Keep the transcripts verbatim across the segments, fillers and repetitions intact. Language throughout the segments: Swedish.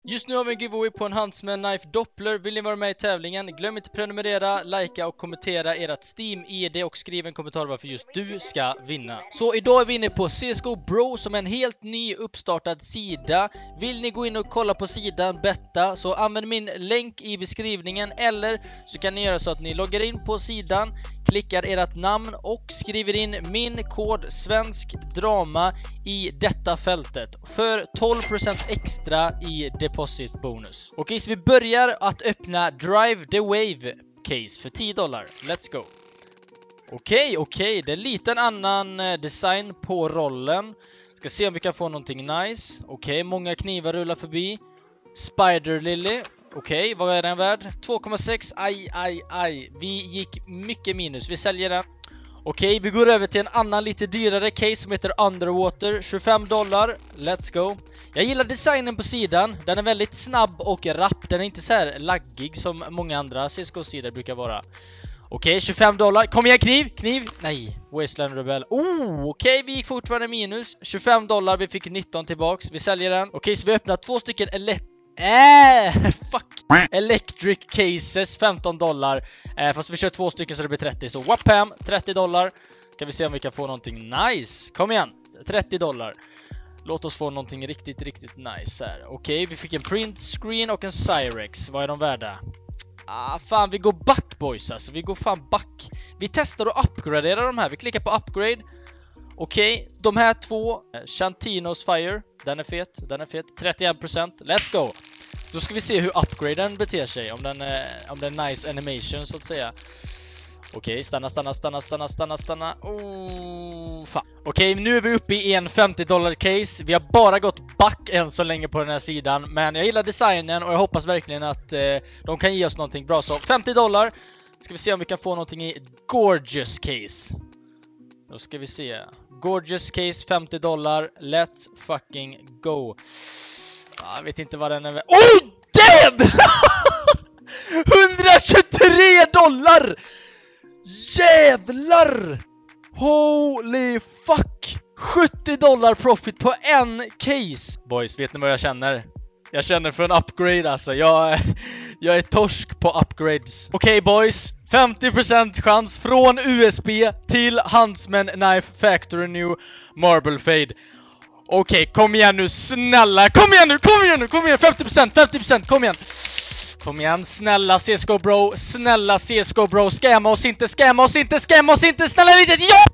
Just nu har vi en giveaway på en Huntsman Knife Doppler. Vill ni vara med i tävlingen? Glöm inte prenumerera, likea och kommentera ert Steam-I D och skriv en kommentar varför just du ska vinna. Så idag är vi inne på C S G O Bro som är en helt ny uppstartad sida. Vill ni gå in och kolla på sidan, betta, så använd min länk i beskrivningen, eller så kan ni göra så att ni loggar in på sidan, klickar ert namn och skriver in min kod svensk drama i detta fältet för tolv procent extra i deposit bonus. Okej, så vi börjar att öppna Drive the Wave case för tio dollar. Let's go. Okej, okej, det är lite en annan design på rollen. Ska se om vi kan få någonting nice. Okej, många knivar rullar förbi. Spider Lily. Okej, okay, vad är den värd? två komma sex, aj, aj, aj. Vi gick mycket minus, vi säljer den. Okej, okay, vi går över till en annan lite dyrare case som heter Underwater, tjugofem dollar. Let's go. Jag gillar designen på sidan, den är väldigt snabb och rapp. Den är inte så här laggig som många andra C S G O-sidor brukar vara. Okej, okay, tjugofem dollar. Kom igen, kniv, kniv. Nej, Wasteland Rebel. Oh, okej, okay, vi gick fortfarande minus. tjugofem dollar, vi fick nitton tillbaks. Vi säljer den. Okej, okay, så vi öppnar två stycken elekt Äh, fuck. Electric cases, femton dollar. äh, Fast vi kör två stycken så det blir trettio. Så wapam, trettio dollar. Kan vi se om vi kan få någonting nice. Kom igen, trettio dollar. Låt oss få någonting riktigt, riktigt nice här. Okej, okay, vi fick en print screen och en Cyrex. Vad är de värda? Ah, fan, vi går back boys alltså. Vi går fan back. Vi testar att uppgradera de här. Vi klickar på upgrade. Okej, okay, de här två, Chantinos Fire, den är fet, den är fet, trettioen procent, let's go. Då ska vi se hur upgraden beter sig, om den är, om den är nice animation så att säga. Okej, okay, stanna, stanna, stanna, stanna, stanna, stanna. Oh, fan. Okej, okay, nu är vi uppe i en femtio dollar case. Vi har bara gått back än så länge på den här sidan, men jag gillar designen och jag hoppas verkligen att eh, de kan ge oss någonting bra. Så femtio dollar, ska vi se om vi kan få någonting i Gorgeous case. Då ska vi se. Gorgeous case, femtio dollar. Let's fucking go. Jag vet inte vad den är. Oh, damn! etthundratjugotre dollar! Jävlar! Holy fuck! sjuttio dollar profit på en case. Boys, vet ni vad jag känner? Jag känner för en upgrade alltså. Jag, jag är torsk på upgrades. Okej okay, boys, femtio procent chans från U S B till Huntsman Knife Factory New Marble Fade. Okej, okay, kom igen nu, snälla. Kom igen nu, kom igen nu, kom igen. femtio procent, femtio procent, kom igen. Kom igen, snälla C S G O Bro. Snälla C S G O Bro, scamma oss inte, scamma oss inte, scamma oss inte. Snälla litet, ja!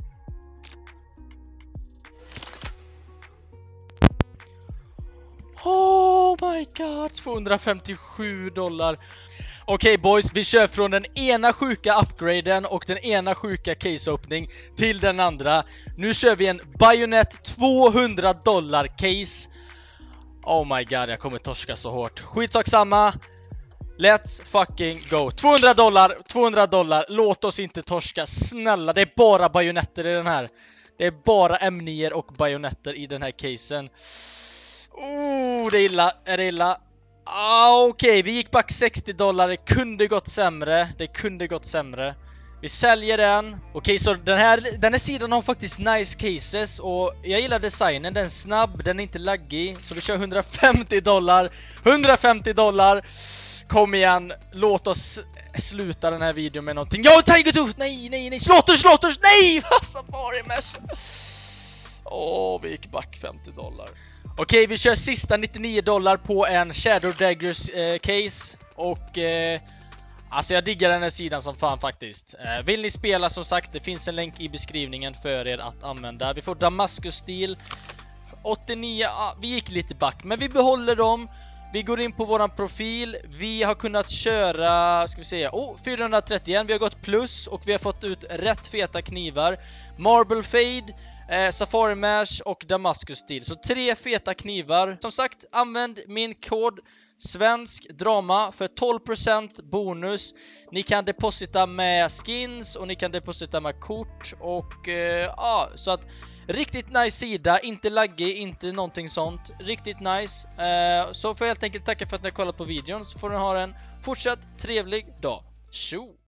Oh my god, tvåhundrafemtiosju dollar. Okej okay, boys, vi kör från den ena sjuka upgraden och den ena sjuka case opening till den andra. Nu kör vi en Bayonet tvåhundra dollar case. Oh my god, jag kommer torska så hårt. Skitsak samma. Let's fucking go. tvåhundra dollar, tvåhundra dollar. Låt oss inte torska, snälla. Det är bara bajonetter i den här. Det är bara M nio och bajonetter i den här casen. Oh, det är illa, är det illa. Ah, okej, okay. Vi gick back sextio dollar. Det kunde gått sämre. Det kunde gått sämre. Vi säljer den. Okej, okay, så den här, den här sidan har faktiskt nice cases. Och jag gillar designen. Den är snabb, den är inte laggig. Så vi kör hundrafemtio dollar. hundrafemtio dollar. Kom igen, låt oss sluta den här videon med någonting. Ja, Tiger Tooth! Nej, nej, nej. Slaughter, Slaughter! Nej! Safari Mesh! Åh, oh, vi gick back femtio dollar. Okej, okay, vi kör sista nittionio dollar på en Shadow Daggers eh, case. Och eh, alltså jag diggar den här sidan som fan faktiskt. eh, Vill ni spela, som sagt, det finns en länk i beskrivningen för er att använda. Vi får Damaskus-stil åttionio, ah, vi gick lite back, men vi behåller dem. Vi går in på våran profil. Vi har kunnat köra, ska vi säga, oh, fyrahundratrettioen. Vi har gått plus och vi har fått ut rätt feta knivar. Marble Fade, Eh, Safari Mesh och Damaskus stil. Så tre feta knivar. Som sagt, använd min kod svensk drama för tolv procent bonus. Ni kan deposita med skins och ni kan deposita med kort. Och eh, ja, så att riktigt nice sida, inte laggig, inte någonting sånt. Riktigt nice. eh, Så får jag helt enkelt tacka för att ni har kollat på videon. Så får ni ha en fortsatt trevlig dag. Tjo!